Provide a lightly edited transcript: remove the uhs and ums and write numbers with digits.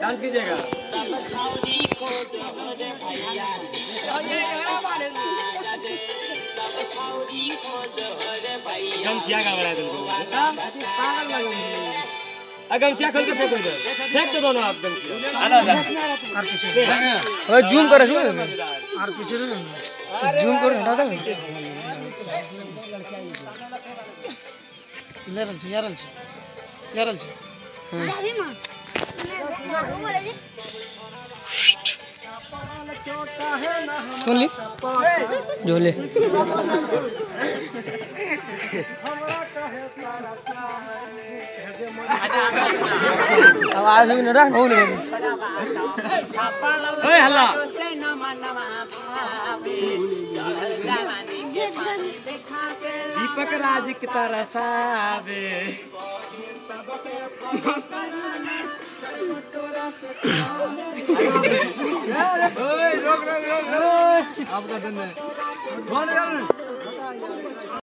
Dance कीजिएगा। गमछिया का बना तुमको गमछिया खोल के फेंको इधर फेंक दो दोनों आप गमछिया जूम कर और पीछे जूम कर हटा दे यारल सुन ली झोले आवाज भी न रहा हो ले ओए हल्ला दीपक राज की तरह सावे रोक आपका धन्यवाद